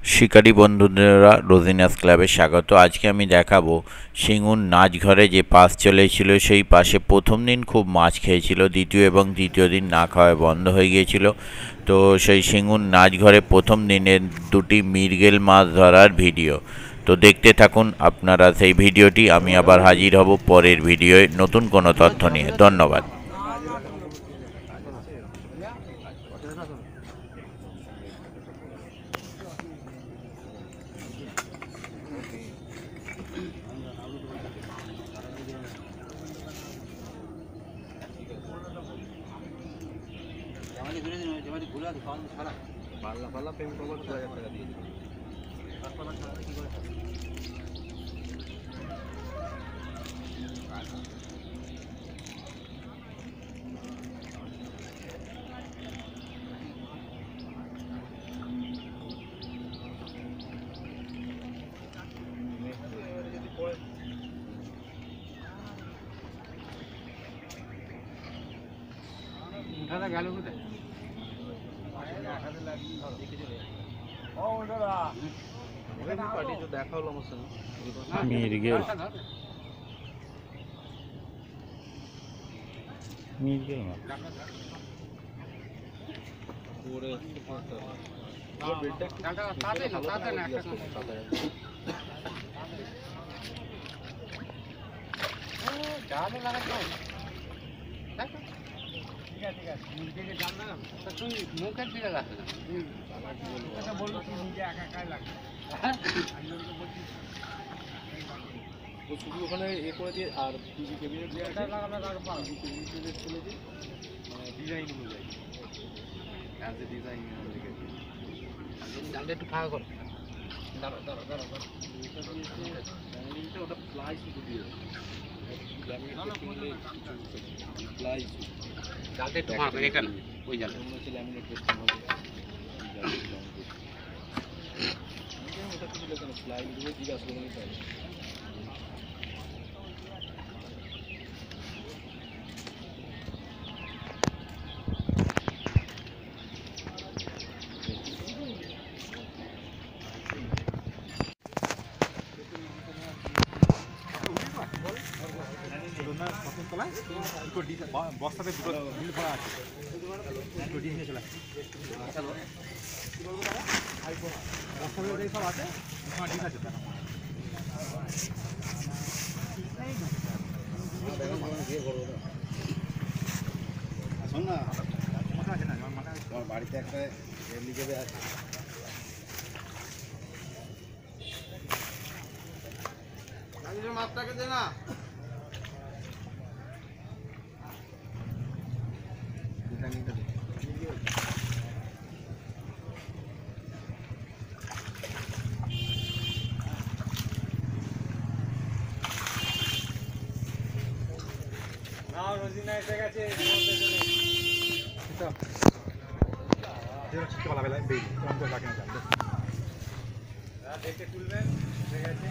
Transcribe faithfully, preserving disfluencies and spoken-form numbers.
শিকারী বন্ধুরা রোজিনাস ক্লাবে স্বাগত। আজকে আমি দেখাবো সিঙ্গুর নাচঘরে যে পাস চলেছিল সেই পাশে প্রথম দিন খুব মাছ খেয়েছিল, দ্বিতীয় এবং তৃতীয় দিন না খাওয়ায় বন্ধ হয়ে গিয়েছিল। তো সেই সিঙ্গুর নাচঘরে প্রথম দিনের দুটি মৃগেল মাছ ধরার ভিডিও। তো দেখতে থাকুন আপনারা সেই ভিডিওটি। আমি আবার হাজির হব পরের ভিডিওয়ে নতুন কোনো তথ্য নিয়ে। ধন্যবাদ। পাল্লা পাল্লা প্রেম খবর দু হাজার টাকা দিয়ে দিল। উঠাটা গেল কোথায়? দেখা হলো আমার সঙ্গে মৃগেল মৃগেল মাছ মুখের দিকে লাগছে না, বললো কি নিজে একা একাই লাগছে। শুধু ওখানে এ করে দিয়ে আর পিজি ক্যাবিনেট দিয়ে আছে, ক্যাবিনেট খুলে দিয়ে মানে ডিজাইন অনুযায়ী অ্যাজ এ ডিজাইন লিখেছি। জানলে একটু ফাঁকা করো, দাঁড়ো দাঁড়ো দাঁড়ো দাঁড়ো ওটা প্লাই শুধু দিয়ে প্লাই জালটা একটু ফাঁকা করে এখানে ওই জালে হচ্ছে ল্যামিনেট করতে হবে। ওটা কিছু লেখা না, প্লাই দিয়ে জিজ্ঞাসা করে নিতে হবে। বস্তাতে দুটো বিল ভরা আছে, দুটো ডিশ নিয়ে চলে আসছে। বস্তাতে সব আছে, ওখানে ডিশ আছে। শোন না, মনে আছে না আমার বাড়িতে একটা লিখে আছে। মাছটাকে দে না, রোজিনা এসে গেছে। দেখে তুলবেন, এসে গেছে।